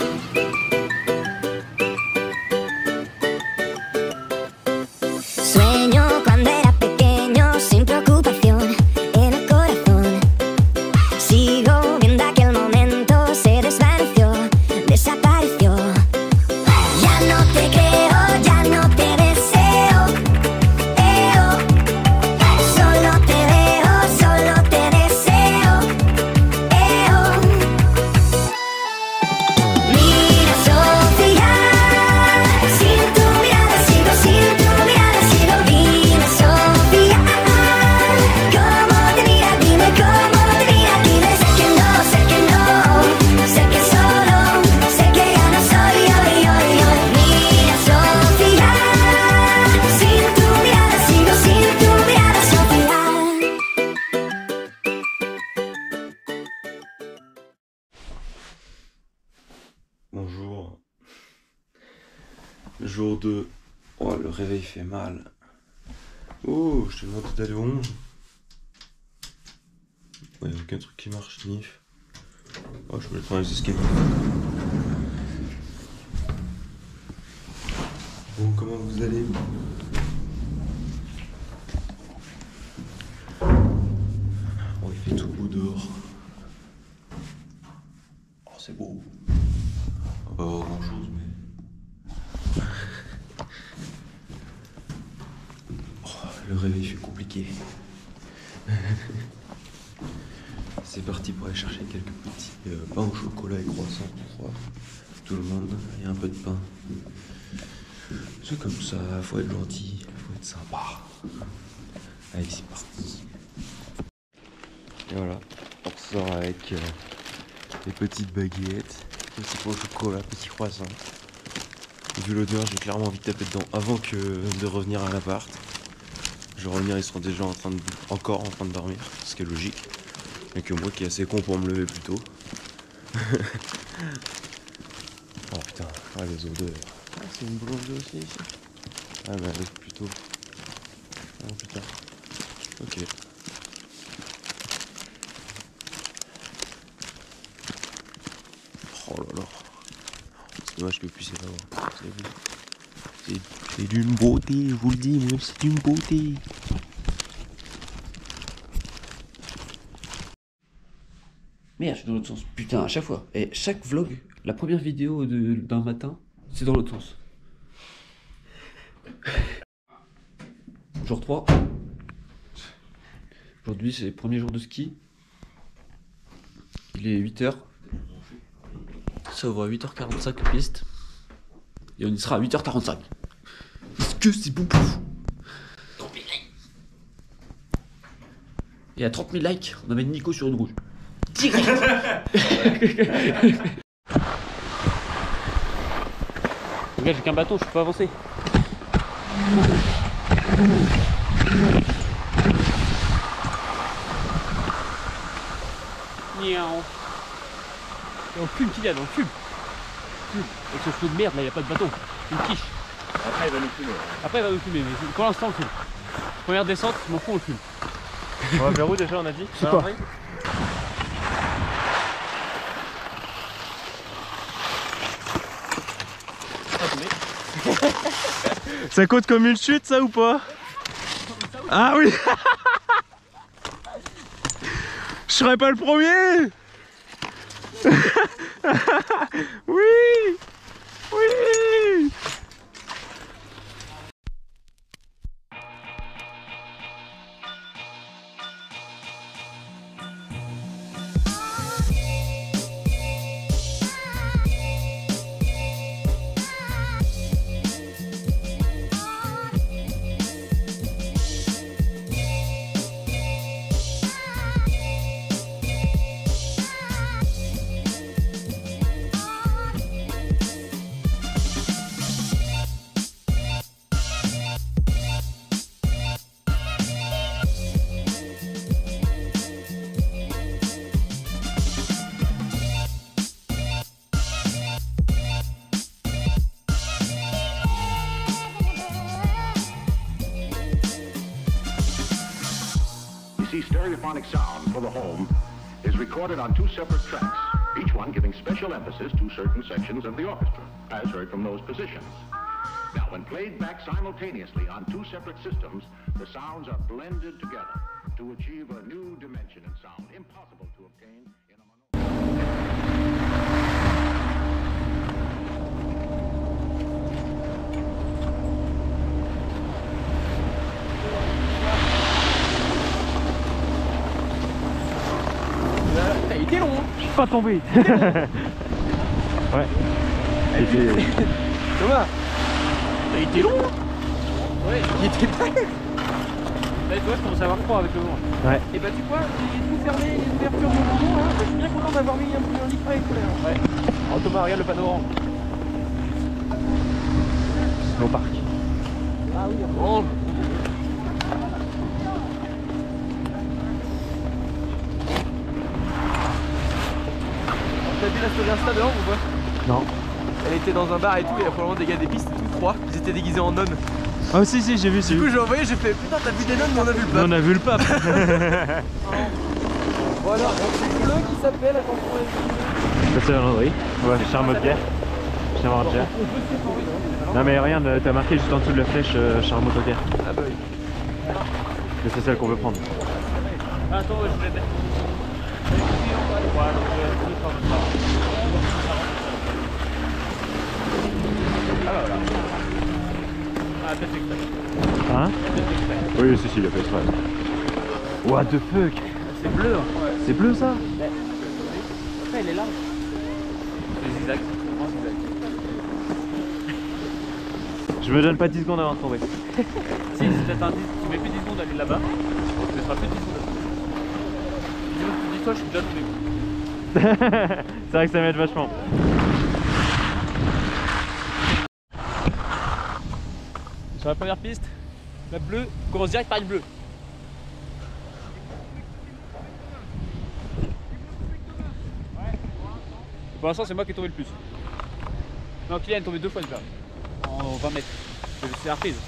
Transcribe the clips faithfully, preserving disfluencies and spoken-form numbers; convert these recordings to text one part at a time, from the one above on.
Bonjour. Jour deux. Oh, le réveil fait mal. Oh, je t'ai demandé d'aller au onze. Ouais, y'a aucun truc qui marche, nif. Oh, je voulais prendre les escaliers. Bon, comment vous allez? Oh, il fait tout beau dehors. Oh, c'est beau. Pas grand chose, mais. Oh, le réveil fait compliqué. C'est parti pour aller chercher quelques petits euh, pains au chocolat et croissants pour tout le monde. Il y a un peu de pain. C'est comme ça, faut être gentil, faut être sympa. Allez, c'est parti. Et voilà, on ressort avec euh, des petites baguettes. Petit pot au chocolat, petit croissant. Vu l'odeur, j'ai clairement envie de taper dedans avant que de revenir à l'appart. Je vais revenir, ils seront déjà en train de, encore en train de dormir, ce qui est logique. Et que moi qui est assez con pour me lever plus tôt. Oh putain, ah, les odeurs. Ah, c'est une boulangerie aussi ici. Ah bah oui, plutôt. Ah putain. Ok. Oh là là. C'est dommage que vous puissiez l'avoir. C'est d'une beauté, je vous le dis, moi, c'est d'une beauté. Merde, je suis dans l'autre sens. Putain, à chaque fois. Et chaque vlog, la première vidéo d'un matin, c'est dans l'autre sens. Jour trois. Aujourd'hui, c'est le premier jour de ski. Il est huit heures. Ça ouvre à huit heures quarante-cinq la piste. Et on y sera à huit heures quarante-cinq. Est-ce que c'est bon pouf? trente mille likes. Et à trente mille likes, on amène Nico sur une rouge. Direct. Regarde, j'ai qu'un bâton, je peux pas avancer. Miaou. Et on fume, Kylian, on fume. Avec ce flot de merde là, y a pas de bâton. Une quiche. Après il va nous fumer. Après il va nous fumer, mais pour l'instant on le fume. Première descente, je m'en fous, on le fume. On va vers où déjà, on a dit? Je sais pas. Ça compte comme une chute, ça ou pas? Ah oui. Je serais pas le premier. Oui. Oui. Stereophonic sound for the home is recorded on two separate tracks. each one giving special emphasis to certain sections of the orchestra, as heard from those positions. Now, when played back simultaneously on two separate systems, the sounds are blended together to achieve a new dimension in sound impossible to obtain in a mono- T'as été long, hein. Je suis pas tombé. Ouais. C'était... Thomas, t'as été long, hein. Ouais, il était prêt. Bah, toi, je commence à avoir froid avec le vent. Ouais. Et bah, tu vois, j'ai tout fermé, les ouvertures de mon vent, là. Je suis bien content d'avoir mis un peu un litre avec. Ouais. Alors, Thomas, regarde le panorama. Au parc. Ah oui, orange. T'as vu la story Insta dehors ou pas? Non. Elle était dans un bar et tout, et il y a probablement des gars des pistes, tous trois, ils étaient déguisés en nonnes. Ah si si, j'ai vu, j'ai Du coup vu. j'ai envoyé, j'ai fait putain t'as vu des nonnes mais on a vu le pape. On a vu le pape. Voilà, donc c'est bleu qui s'appelle, attention les Ça c'est Landry. Ouais, Charmotte-Pierre. Charmotte-Pierre. Non mais regarde, t'as marqué juste en dessous de la flèche euh, Charmotte-Pierre. Ah bah oui. Mais c'est celle qu'on veut prendre. Ah, attends, ouais, je vais mettre. Ah bah voilà. Ah, peut-être exprès. Hein? Oui, si, si, il a fait exprès. What the fuck? C'est bleu, hein. C'est bleu ça? Après, il est large. C'est zigzag, grand zigzag. Je me donne pas dix secondes avant de tomber. Si, c'est peut-être un dix, tu mets plus dix secondes à aller là-bas, tu mettras plus dix secondes. Dis-toi, je suis déjà tombé. C'est vrai que ça m'aide vachement. Sur la première piste, la bleue, on commence direct par une bleue. Pour l'instant, c'est moi qui ai tombé le plus. Non, Kylian est tombé deux fois déjà. En vingt mètres. C'est la reprise.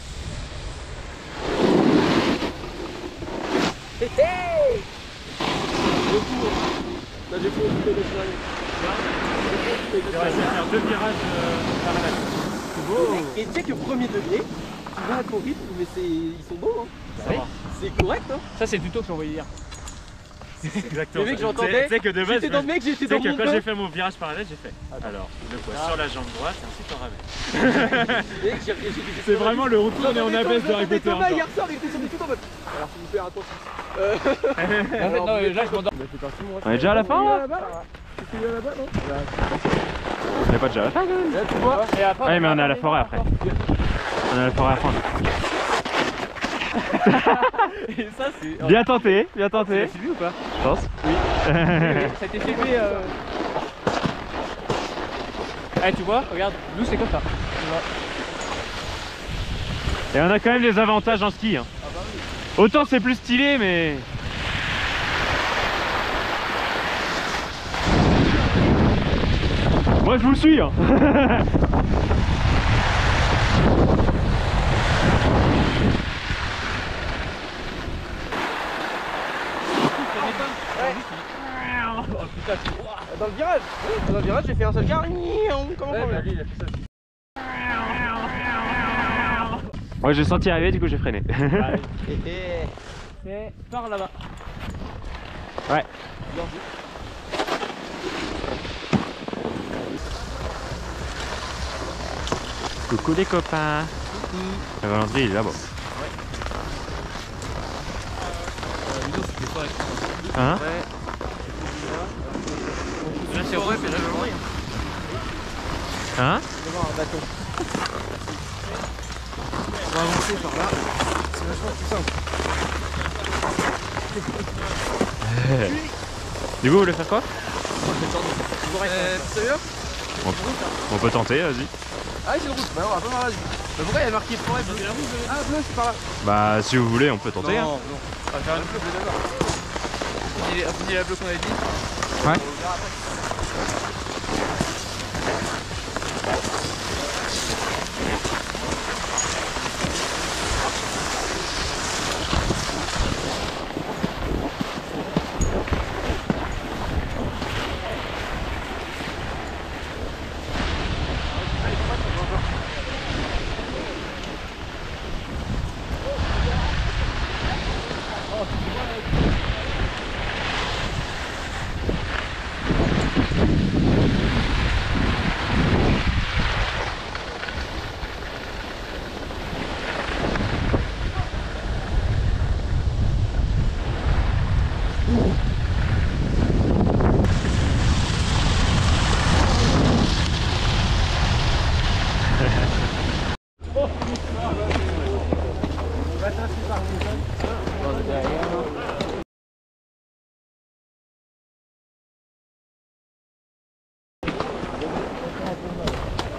Hé hé! Deux tours. Là, j'ai fait deux tours. Il reste à faire deux virages par la Et tu sais que premier degré, tu vas à ton rythme, mais c'est... ils sont beaux, hein. Oui. C'est correct, hein. Ça, c'est le tuto que j'ai envoyé hier. Exactement. Les mecs, j'entendais. Tu sais que de base, J'étais dans le mec, j'étais tu sais dans que mon quand bain. j'ai fait mon virage parallèle, j'ai fait. Attends. Alors, le poids Ah. sur la jambe droite et ensuite on ramène. Mec, j'ai- j'ai- j'ai- C'est vraiment le retour et on abaisse de Harry Potter. Thomas hier soir, il était sur des trucs en mode. Alors, s'il vous plaît, attention. Euh... En fait, non, là, je m'endors. On est déjà à la fin là? C'est là-bas, non? On est pas déjà à la fin quand même. Là, tu vois. Et après, Ouais, mais on est à la forêt après. On est à la forêt à fin. Et ça, c'est. Bien tenté, bien Tu tenté. l'as filmé ou pas? Je pense. Oui. Ça a été filmé. Euh... Eh, tu vois, regarde, nous c'est comme ça. Tu vois. Et on a quand même des avantages en ski. Hein. Ah bah oui. Autant c'est plus stylé, mais. Moi je vous suis. Hein. Oh putain, tu... Dans le virage. Oui, dans le virage, j'ai fait un seul quart. Comment ouais, bah, lui, il a fait ça aussi. Moi j'ai senti arriver, du coup j'ai freiné. C'est par là-bas. Ouais. Coucou les copains. Coucou. La Valenterie il est là-bas. Hein? Ouais. Là c'est vrai, mais là je vois rien. Hein? Devant un bâton. On va avancer par là. C'est vachement plus simple. Du coup vous voulez faire quoi? Euh, sérieux? on, on peut tenter, vas-y. Ah c'est une route, bah on va pas voir la vue. Mais pourquoi il y a marqué forêt bleu? Ah bleu c'est par là. Bah si vous voulez on peut tenter. Non, Hein. non. On va faire une bleu d'abord. On finit la bleue qu'on avait dit. Ouais. On verra après.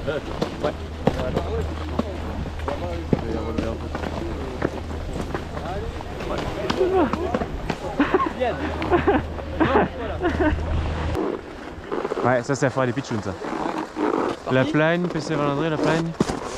Ouais. Ouais, ça c'est la forêt des Pitchouns ça. La Plagne, P C Valandré, la Plagne.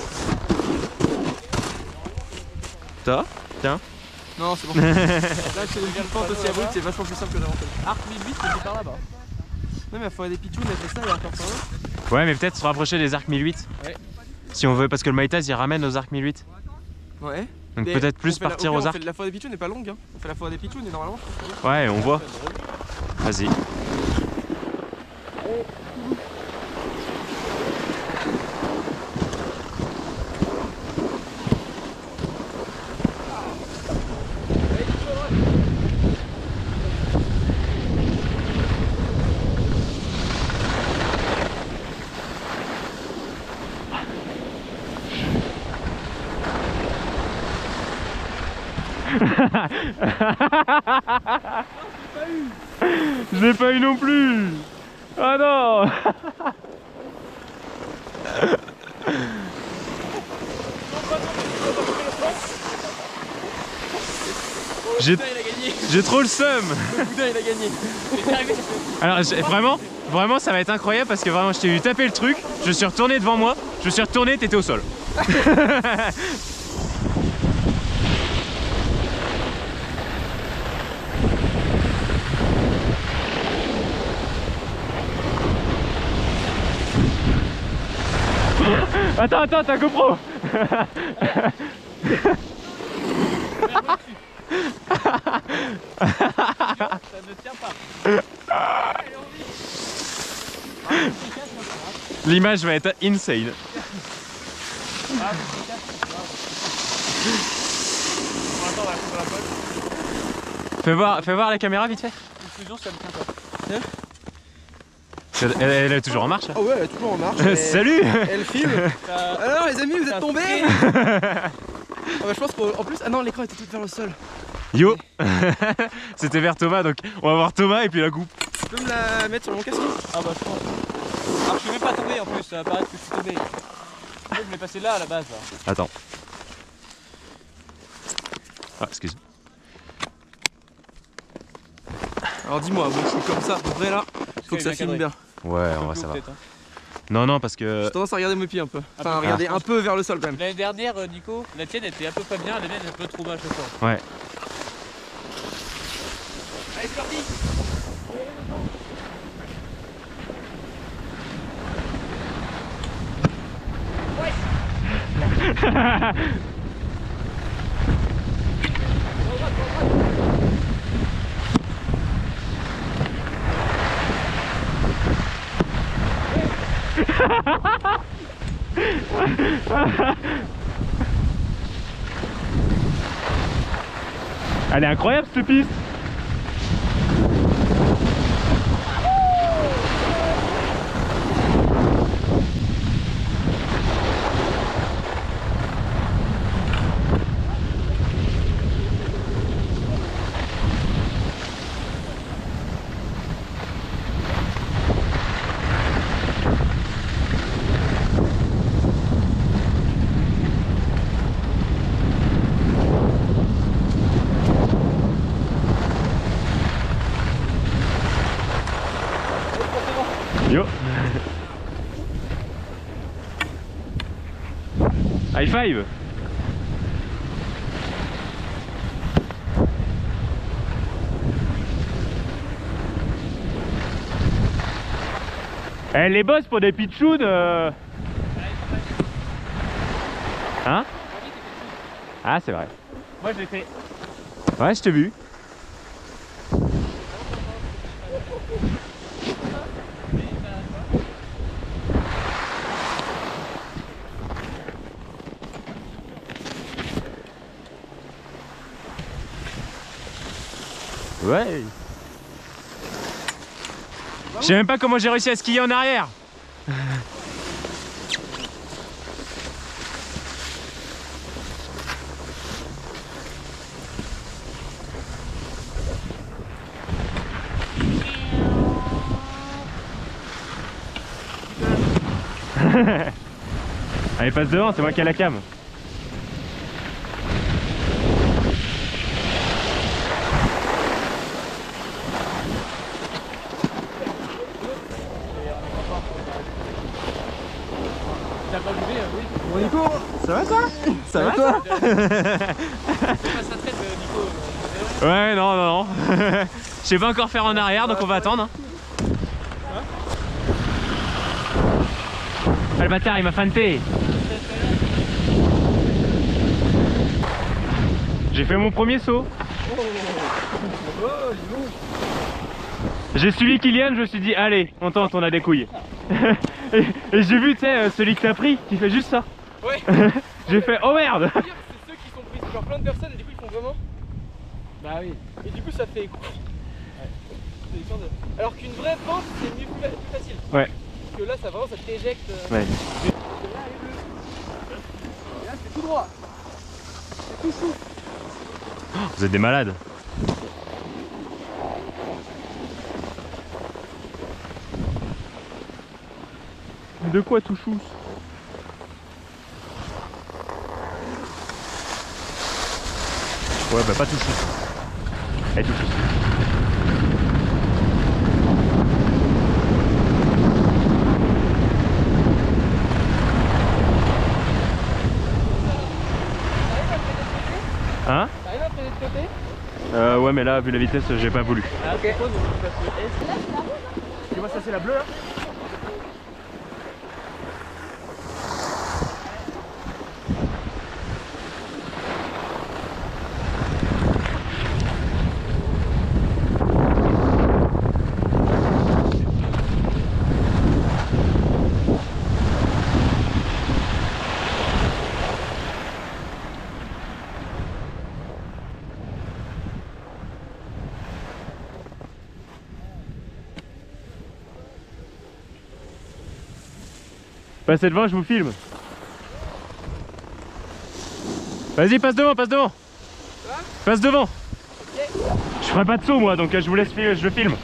Toi? Tiens. Non, c'est bon. Là, je fais une pente aussi abrupte, c'est vachement plus simple que d'avant. Arc mille huit, c'était par là-bas. Non, mais la forêt des Pitchouns, elle fait ça, il y a encore par là. Ouais, mais peut-être se rapprocher des arcs mille huit. Ouais. Si on veut, parce que le Maïtaz il ramène aux arcs mille huit. Ouais. Donc Mais peut-être on plus fait la- partir ok, aux on arcs. fait- La forêt des Pitchouns n'est pas longue, hein. On fait la forêt des Pitchouns et normalement, je pense que... Ouais, on voit. Vas-y. Je l'ai pas eu non plus. Ah non. J'ai j'ai trop le seum. Le boudin, il a gagné. Alors j'ai- vraiment, vraiment ça va être incroyable parce que vraiment je t'ai vu taper le truc, je suis retourné devant moi, je me suis retourné, t'étais au sol. Attends, attends, t'as GoPro. Ça ne tient pas. L'image va être insane. Fais voir, fais voir la caméra vite fait. Fusion, ça me tient pas. Elle, elle est toujours en marche. Ah ouais, elle est toujours en marche. Salut. Elle filme. Alors les amis, vous êtes tombés. Ah bah, je pense qu'en plus, ah non, l'écran était tout vers le sol. Yo. C'était vers Thomas, donc on va voir Thomas et puis la coupe. Tu peux me la mettre sur mon casque? Ah bah je pense. Alors je suis même pas tombé en plus, ça va paraître que je suis tombé. Je voulais passer là à la base. Là. Attends. Ah, excuse. Alors dis-moi, bon, je suis comme ça à peu près là. Faut que ça filme bien. Ouais, on va savoir. Non, non, parce que. J'ai tendance à regarder mes pieds un peu. Enfin, à Ah. regarder un peu vers le sol quand même. L'année dernière, Nico, la tienne était un peu pas bien, la mienne est un peu trop bas à chaque fois. Ouais. Allez, c'est parti. Elle est incroyable cette piste. Yo. High five. Eh, les boss pour des pitchouns euh... Hein? Ah c'est vrai. Moi je l'ai fait. Ouais, je t'ai vu. Ouais. Je sais même pas comment j'ai réussi à skier en arrière. Allez, passe devant, c'est moi qui ai la cam. T'as pas bougé, oui. Bon Nico, ça va toi? Ça va toi? C'est pas sa traite, Nico. Ouais, non, non, non. Je sais pas encore faire en arrière, donc on va attendre. Hein. Ah, le bâtard, il m'a fanté. J'ai fait mon premier saut. J'ai suivi Kylian, je me suis dit, allez, on tente, on a des couilles. Et, et j'ai vu, tu sais, celui que t'as pris, qui fait juste ça. Ouais. J'ai fait, oh merde. C'est ceux qui sont pris sur plein de personnes et du coup ils font vraiment. Bah oui. Et du coup ça fait. Ouais. Alors qu'une vraie pente c'est mieux plus facile. Ouais. Parce que là ça vraiment ça t'éjecte. Ouais. Et là, et là c'est tout droit. C'est tout chou. Vous êtes des malades. De quoi tout chou? Ouais, bah pas tout chou. Elle tout chou. Hein? T'arrives à freiner de côté? Euh, ouais, mais là, vu la vitesse, j'ai pas voulu. Ah, ok. Tu vois ça c'est la bleue là? Passez devant, je vous filme. Vas-y, passe devant, passe devant. Passe devant. Je ferai pas de saut moi, donc je vous laisse, je le filme.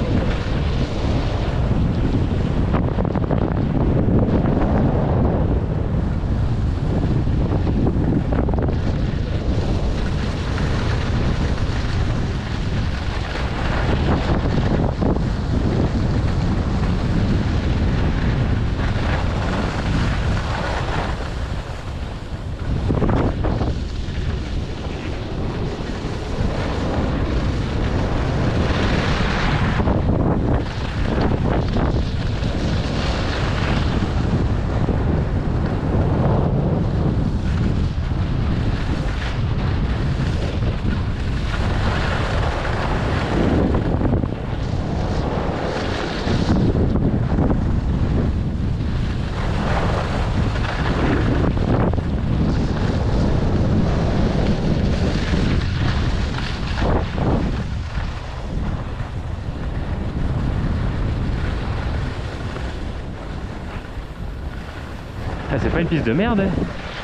Ah, c'est pas une piste de merde, hein.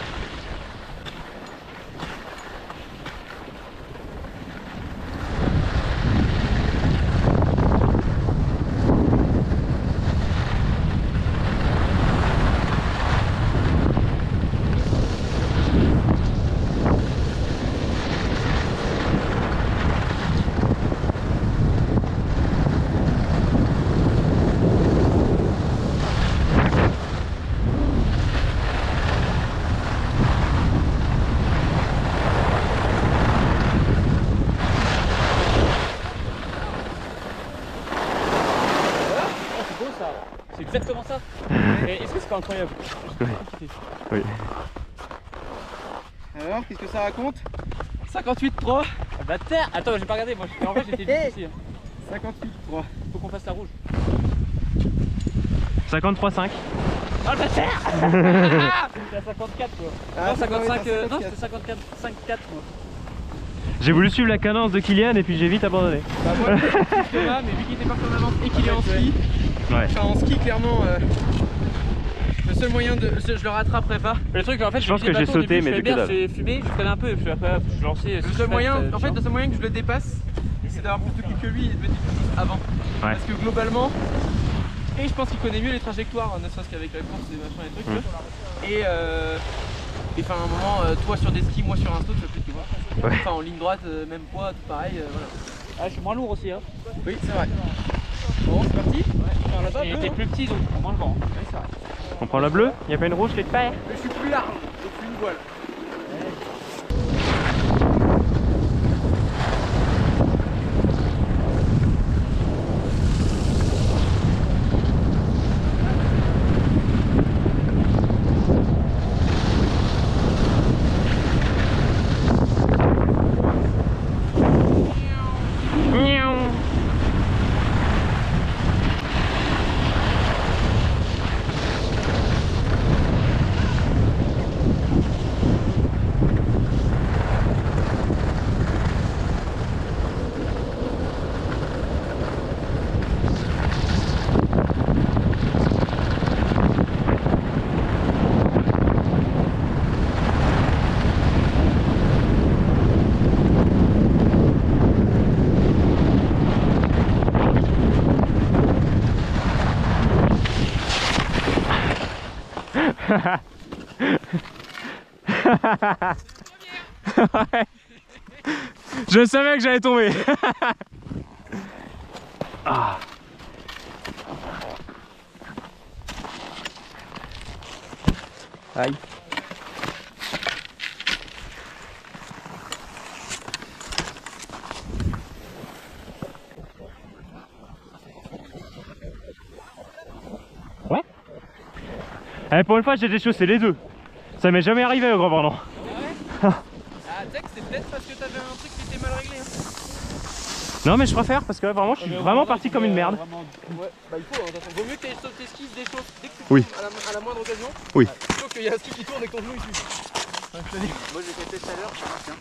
C'est exactement ça. Et est-ce que c'est pas incroyable? Oui. Oui. Alors, qu'est-ce que ça raconte? cinquante-huit trois. Ah bah terre. Attends, j'ai pas regardé, moi en vrai j'étais vite ici. cinquante-huit trois. Faut qu'on fasse la rouge. cinquante-trois cinq. Ah bah terre. C'était à cinquante-quatre quoi. Ah, non, cinquante-cinq, ouais, euh, non cinquante-quatre. c'était cinquantaquatre cinq quatre moi. J'ai voulu suivre la cadence de Kylian et puis j'ai vite abandonné. Bah moi j'étais là, mais vu qu'il était parti en avance et qu'il est en ski, Ouais. enfin en ski clairement, euh, le seul moyen de... Je, je le rattraperai pas. Le truc en fait, Je pense que j'ai sauté, mais du du que dalle. J'ai fumé, je freinais un peu et puis après je lançais. Le seul moyen, en fait le seul moyen que je le dépasse, c'est d'avoir plus de kill que lui et de mettre des plus avant. Ouais. Parce que globalement, Et je pense qu'il connaît mieux les trajectoires, ne serait-ce qu'avec la course et machin et trucs. Mmh. Tu vois. Et euh, et enfin à un moment, euh, toi sur des skis, moi sur un saut, tu vois plus, tu vois. Ouais. Enfin en ligne droite, euh, même poids, tout pareil, euh, voilà. Ah, je suis moins lourd aussi, hein. Oui, c'est vrai. Bon, c'est parti. Ouais. Là-bas, il était plus petit, donc moins le vent. Oui, c'est vrai. On prend la bleue, il n'y a pas une rouge quelque part? Mais je suis plus large, donc je suis une voile. Ouais. Je savais que j'allais tomber. Ah. Aïe. Ouais. Eh, pour une fois j'ai déchaussé les deux. Ça m'est jamais arrivé au Grand Bornand. Ah ouais. Ah, tu sais que c'est peut-être parce que t'avais un truc qui était mal réglé. Hein. Non mais je préfère parce que vraiment je suis vraiment parti comme une merde. Ouais, bah il faut, hein, vaut mieux que tes, tes skis se déchauffent dès que tu Oui. tombes à la, à la moindre occasion. Oui. Plutôt qu'il y a un ski qui tourne et que ton genou il suit. Ouais, je te dis. Moi j'ai fait tout à l'heure, ça marche bien.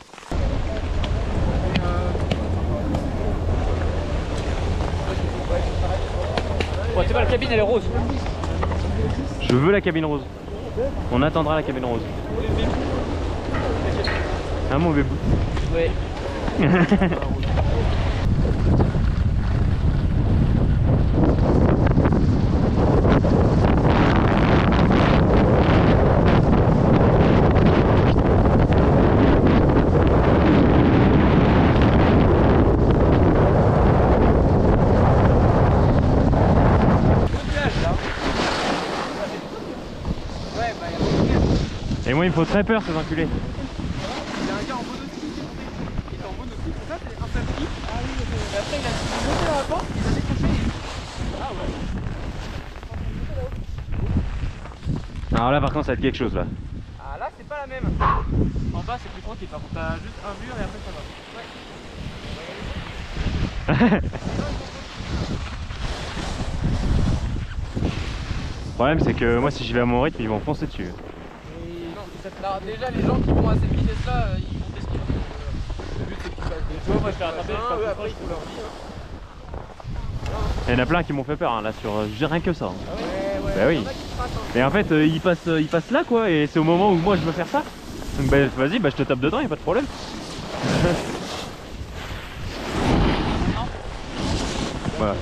Bon, tu vois, la cabine elle est rose. Je veux la cabine rose. On attendra la cabine rose. Un mauvais bout. Ouais. Et moi il me faut très peur ces enculés. Il y a un gars en monoski qui est monté. Il était en monoski, c'est ça, c'est un seul ski. Ah oui, et après il a monté à la pente, il a décroché. Ah ouais. Alors là par contre ça va être quelque chose là. Ah là c'est pas la même. En bas c'est plus tranquille par contre, t'as juste un mur et après ça va. Ouais. Le problème c'est que moi si j'y vais à mon rythme ils vont foncer dessus. Alors déjà les gens qui vont à cette vitesse là, euh, ils vont t'esquiver. Le but c'est qu'ils fassent des Ouais, moi je vais rattraper, je eux après ils font leur vie. Il y en a plein qui m'ont fait peur hein, là sur j'ai rien que ça. Hein. Ah ouais, ouais, Bah oui. il y en a qui se ratent, hein. Et en fait euh, ils passent euh, ils passent là quoi et c'est au moment où moi je veux faire ça. Donc bah vas-y bah je te tape dedans, y a pas de problème. Voilà.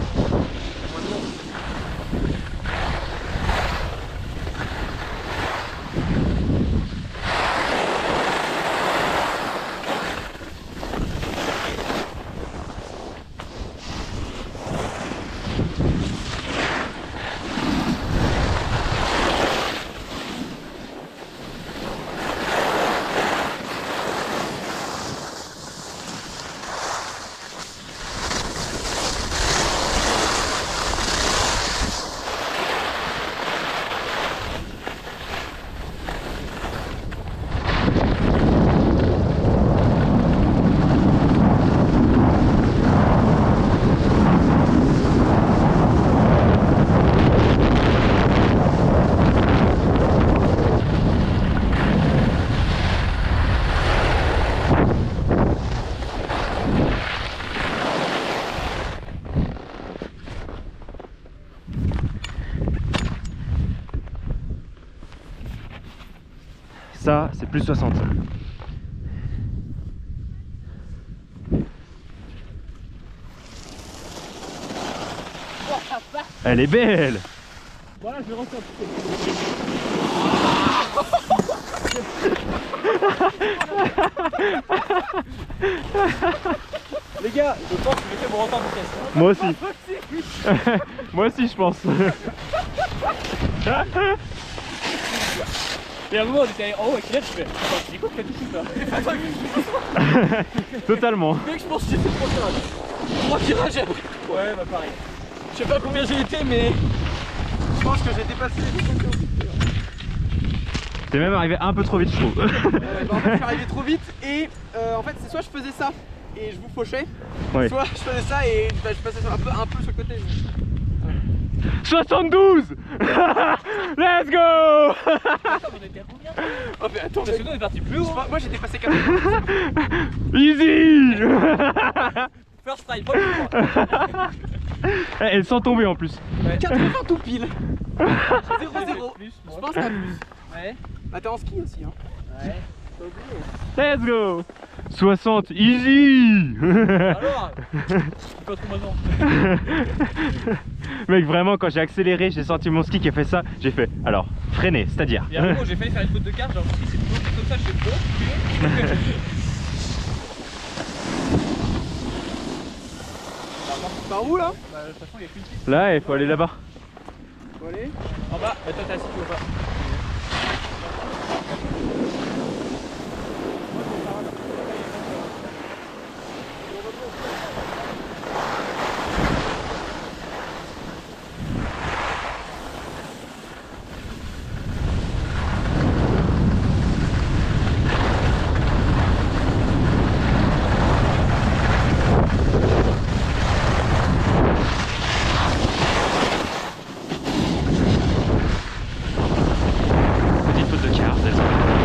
Ça, c'est plus soixante. Oh, ça passe. Elle est belle. Voilà, je vais rentrer. Les gars, je pense que je vais faire mon retard de vitesse. Moi aussi. Moi aussi, je pense. Et à un moment, on était en haut avec Kylian, je fais. Attends, c'est quoi que t'as tout ça? Totalement. Mec, je pense que j'ai fait trois tirages. Trois tirages après. Ouais, bah pareil. Je sais pas combien j'ai été, mais je pense que j'ai dépassé les deux. T'es même arrivé un peu trop vite, je trouve. Ouais, bah en fait, je suis arrivé trop vite et euh, en fait, c'est soit je faisais ça et je vous fauchais, Ouais. soit je faisais ça et bah, je passais sur un peu, un peu sur le côté. soixante-douze. Let's go. Attends, on était à combien? Oh, mais attends, Parce que nous, on est parti plus haut. moi, moi j'ai dépassé quatre-vingts. Easy. First try, pas le Elle sans tomber en plus. quatre-vingts tout pile. zéro zéro. Je pense qu'à plus. Ouais. Bah t'es en ski aussi hein. Ouais. Let's go. soixante, easy. Alors, c'est pas trop maintenant. Mec, vraiment, quand j'ai accéléré, j'ai senti mon ski qui a fait ça. J'ai fait, alors, freiner, c'est-à-dire. Et à un moment, j'ai failli faire une faute de carte, genre, je me suis dit, c'est plutôt comme ça, je fais bon. Par où là? Bah, de toute façon, il y a qu'une piste. Là, il faut aller là-bas. Faut aller. En bas, bah, toi, t'as assis, tu vois pas. Petite faute de quart, let's go.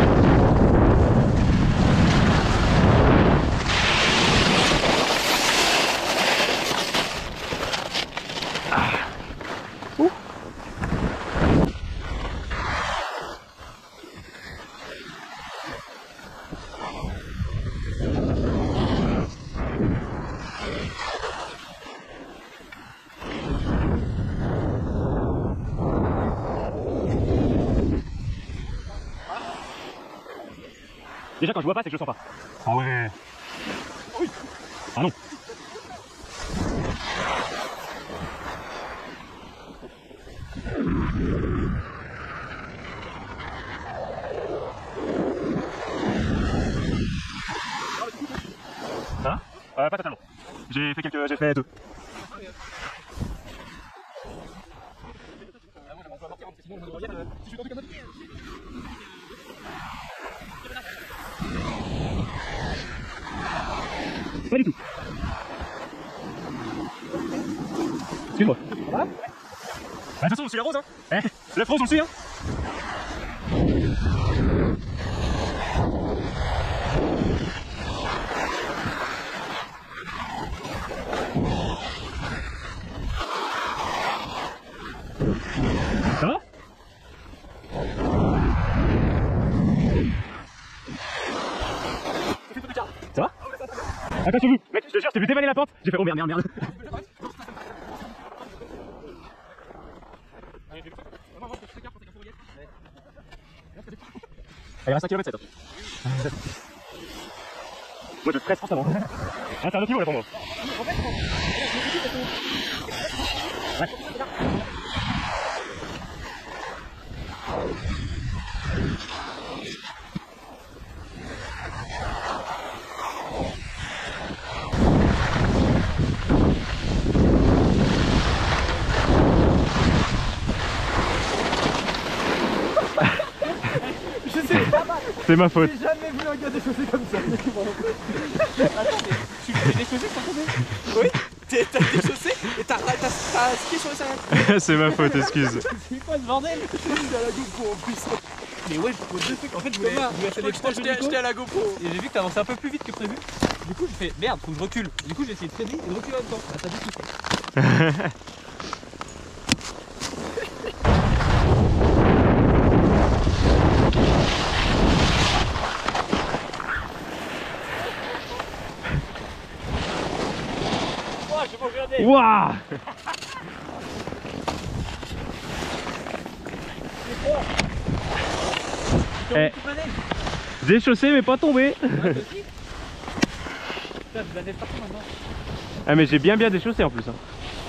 Déjà quand je vois pas c'est que je le sens pas. Ah ouais. Ah non. Hein euh, Pas totalement. J'ai fait quelques... j'ai fait deux. Pas du tout. Excuse-moi. Bah, de toute façon, on suit la rose, hein. Eh, la rose, on le suit, hein. Ça va? Ça va? Accrochez-vous! Mec, je te jure, je t'ai vu dévaler la pente! J'ai fait oh merde, merde, merde! Il reste un kilomètre sept. Moi je stresse constamment. Ah, c'est un autre niveau là pour moi. Ouais. C'est ma faute. J'ai jamais vu un gars déchaussé comme ça. Attends, mais tu t'es déchaussé sans tomber? Oui, t'as déchaussé et t'as skié sur les serviettes. C'est ma faute, excuse. C'est quoi ce bordel? J'étais à la GoPro en plus. Mais ouais, pour deux trucs. En fait, je voulais, Thomas, je voulais je acheter crois des que proches de j'étais Nico. j'étais à la GoPro. Et j'ai vu que t'avançais un peu plus vite que prévu. Du coup, j'ai fait merde, faut que je recule. Du coup, j'ai essayé de freiner et de reculer en même temps. Bah, t'as dit tout ça. Oh, j'ai mangé un nez. Wouah! Eh, déchaussé mais pas tombé. Ah mais j'ai bien bien déchaussé en plus. Hein.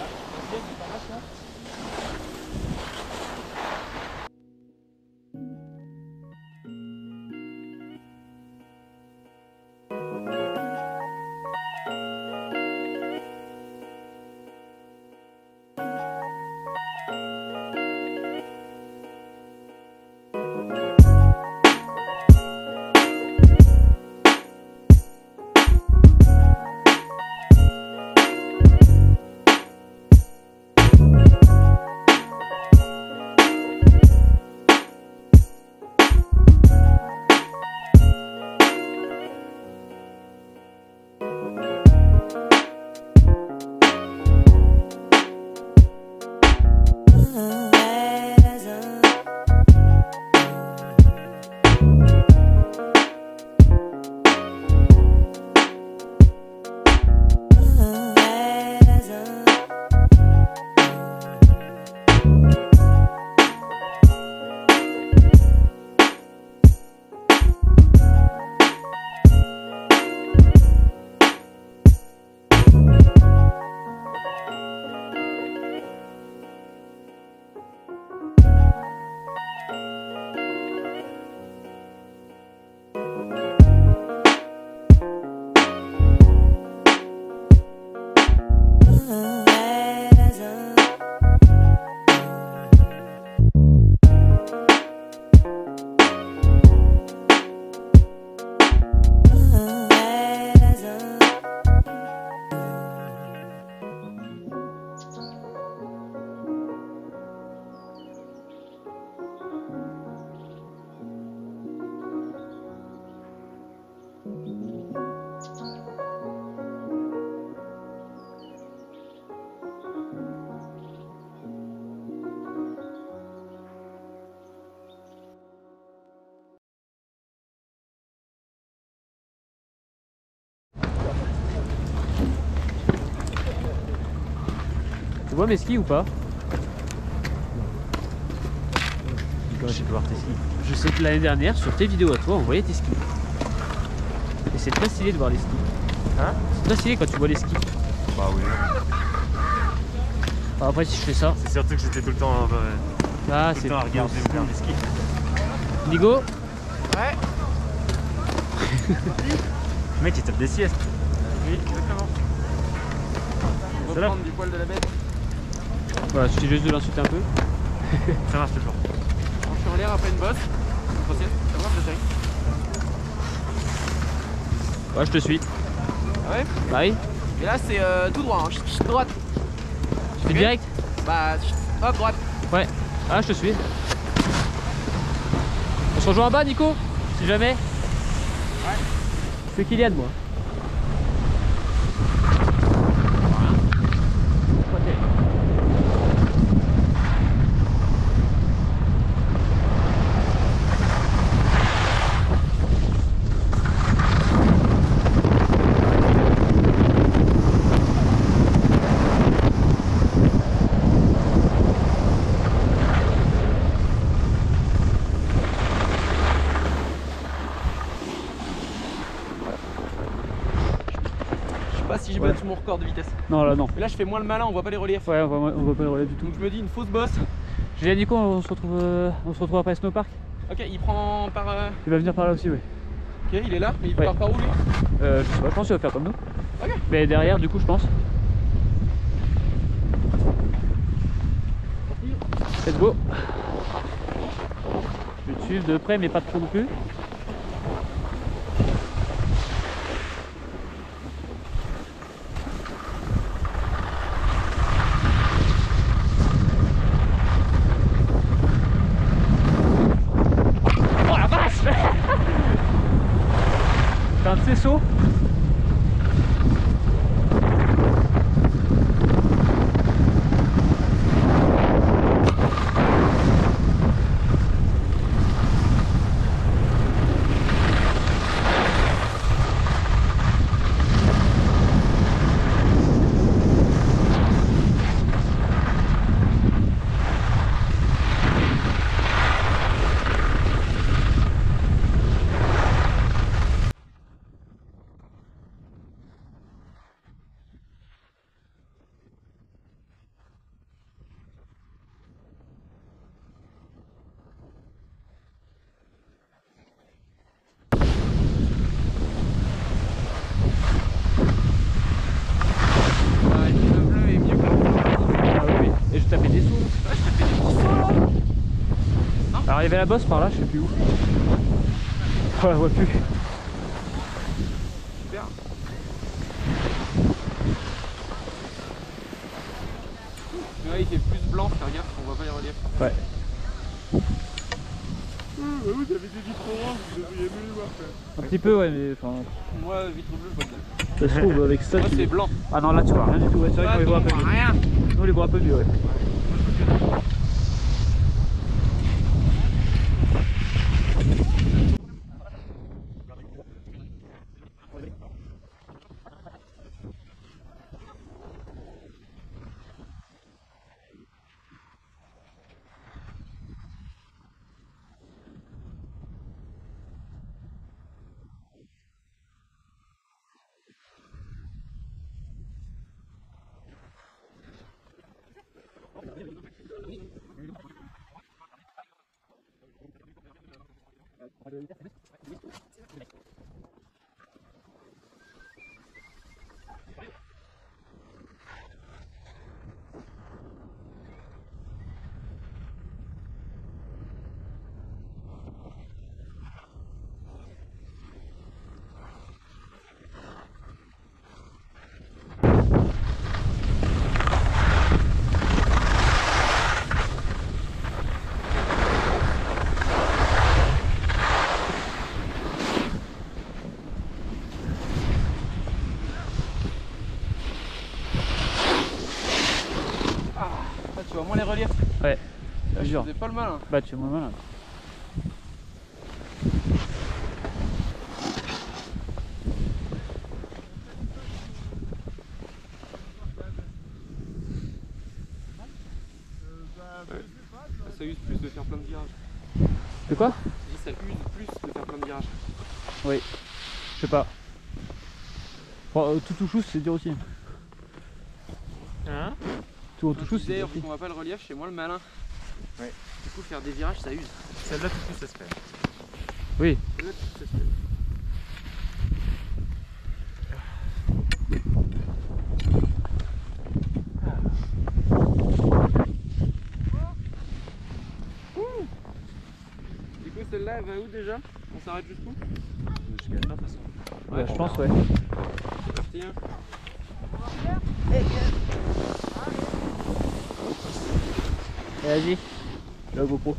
Tu vois mes skis ou pas? Je sais pas voir tes skis. Je sais que l'année dernière, sur tes vidéos à toi, on voyait tes skis. Et c'est très stylé de voir les skis. Hein? C'est très stylé quand tu vois les skis. Bah oui. Alors après, si je fais ça. C'est surtout que j'étais tout le temps, euh, Ah, tout c'est le temps à regarder me faire des skis. Nigo? Ouais. Le mec il tape des siestes. Oui, exactement. On C'est va là. prendre du poil de la bête. Voilà, suffit juste de l'insulter un peu. Ça marche toujours. Je suis en l'air après une bosse. Grossière, ça va, j'atterris. Ouais, je te suis. Ah ouais? Bah oui. Et là c'est euh, tout droit, hein. Chut, chut, droite. Tu fais Ok. direct? Bah, chut, hop, droite. Ouais. Ah, je te suis. On se rejoint en bas, Nico? Si jamais? Ouais. C'est Kylian, moi. Je sais pas si j'ai Ouais. battu mon record de vitesse. Non, là, non. Mais là je fais moins le malin, on voit pas les reliefs. Ouais, on voit, on voit pas le relais du tout. Donc je me dis une fausse bosse. J'ai dit Nico, on se retrouve, euh, on se retrouve après Snowpark. Ok, il prend par... euh, Il va venir par là aussi, oui. Ok, il est là, mais il Ouais. part par où lui? Euh, je sais pas, je pense qu'il va faire comme nous. Ok. Mais derrière, du coup, je pense. Let's go. Je vais te suivre de près, mais pas trop non plus. Oh la vache! C'est un de ces sauts. arrivé à la bosse par là, je sais plus où. Oh, la vois plus. Super. Mais ouais, il fait plus blanc, faire gaffe, on voit pas les reliefs. Ouais. Vous avez des vitres oranges, vous devriez mieux les voir faire. Un petit peu, ouais, mais enfin. Moi, vitre bleue, je vois bien. Ça se trouve avec ça. Moi, tu... c'est blanc. Ah non, là tu vois rien du tout, ouais, c'est vrai qu'on les voit un peu mieux. Rien. Nous on les voit un peu mieux, ouais. Tu vois moins les reliefs. Ouais, c'est Je dur. faisais pas le malin. Bah tu es moins malin. Ouais. Ça use plus de faire plein de virages. De quoi? Je dis ça use plus de faire plein de virages. Oui. Je sais pas. Bon, euh, tout touchous c'est dur aussi. Hein? Tout en touchous c'est dur D'ailleurs, aussi. on voit pas le relief, chez moi le malin. Ouais. Du coup, faire des virages, ça use. Celle-là, tout de suite, ça se fait. Oui. Là, ça se fait. Du coup, celle-là, elle va où déjà? On s'arrête jusqu'où? Jusqu'à la fin, de toute façon. Ouais, je pense, ouais. C'est parti, hein. Vas-y. La GoPro.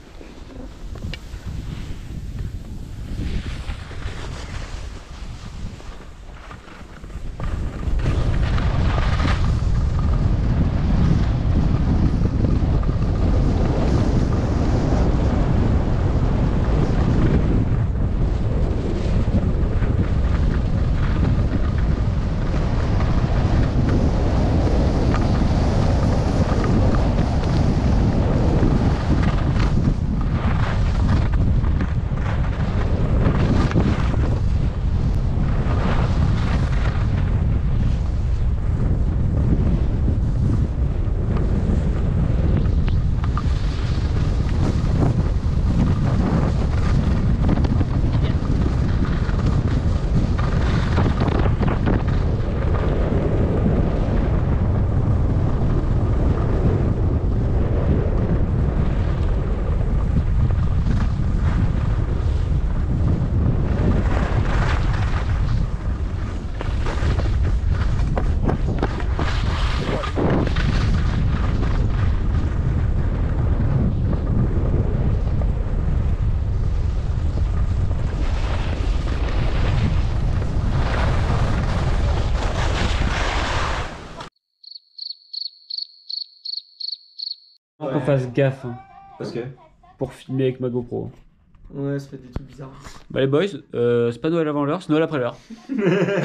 Faut qu'on fasse gaffe hein, Parce que pour filmer avec ma GoPro. Ouais, ça fait des trucs bizarres. Bah les boys, euh, c'est pas Noël avant l'heure, c'est Noël après l'heure. Il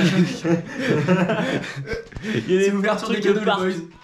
y a des ouvertures des cadeaux, les boys.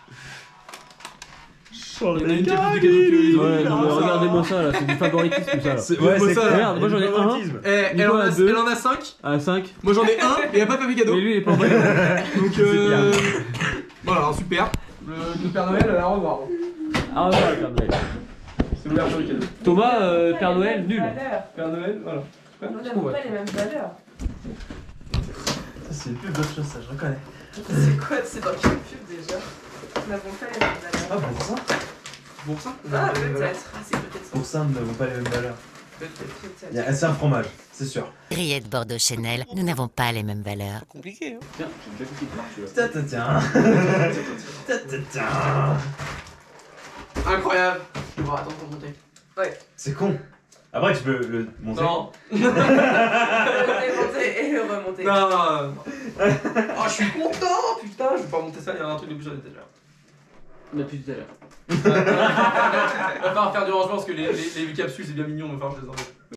Il y en a une qui a plus de cadeaux que les autres. Ouais, non, mais regardez-moi ça là, c'est du favoritisme ça là. Ouais, c'est ça. Regarde, moi j'en ai un. Eh, elle, en a, deux. elle en a cinq. À cinq. Moi j'en ai un et elle a pas fait mes cadeaux. Mais lui il est pas en bas. Donc euh... voilà, super. Le, le Père Noël, à revoir. Ah ouais, Père Noël. C'est l'ouverture du cadeau. Thomas, euh, Père Noël, nul. Père Noël, voilà. On n'a pas les mêmes valeurs. c'est une pub d'autre chose, ça, je reconnais. C'est quoi? C'est dans quelle pub déjà? Nous n'avons pas les mêmes valeurs. Ah, bah, c'est ça. Pour ça Ah, peut-être. Ah, c'est peut-être ça. Pour ça, nous n'avons pas les mêmes valeurs. Peut-être. Il y a- C'est un fromage, c'est sûr. Rillettes Bordeaux Chanel, nous n'avons pas les mêmes valeurs. Compliqué, hein. Tiens, j'ai déjà goûté. Tiens, tiens, tiens. Tiens, tiens, tiens. Incroyable. Je vais attendre pour monter. Ouais. C'est con. Après, tu peux le monter. Non. Le démonter et le remonter. Non, non, non. Oh, je suis content, putain. Je vais pas monter ça, il y a un truc de plus sur l'étagère. Depuis tout à l'heure. On va falloir faire du rangement parce que les, les, les capsules c'est bien mignon, mais enfin je les enlève.